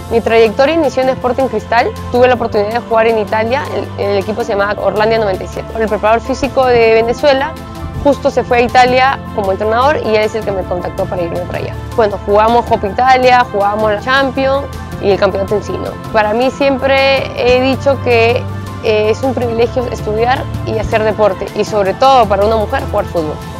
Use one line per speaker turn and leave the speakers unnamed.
Mi trayectoria inició en Sporting Cristal. Tuve la oportunidad de jugar en Italia, el equipo se llamaba Orlandia 97. El preparador físico de Venezuela justo se fue a Italia como entrenador y él es el que me contactó para irme para allá. Bueno, jugamos Copa Italia, jugamos la Champions y el campeonato en sí, ¿no? Para mí siempre he dicho que es un privilegio estudiar y hacer deporte y sobre todo para una mujer jugar fútbol.